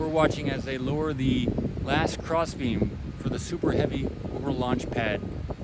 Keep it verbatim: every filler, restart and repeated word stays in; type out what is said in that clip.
we're watching as they lower the last crossbeam for the super heavy over launch pad.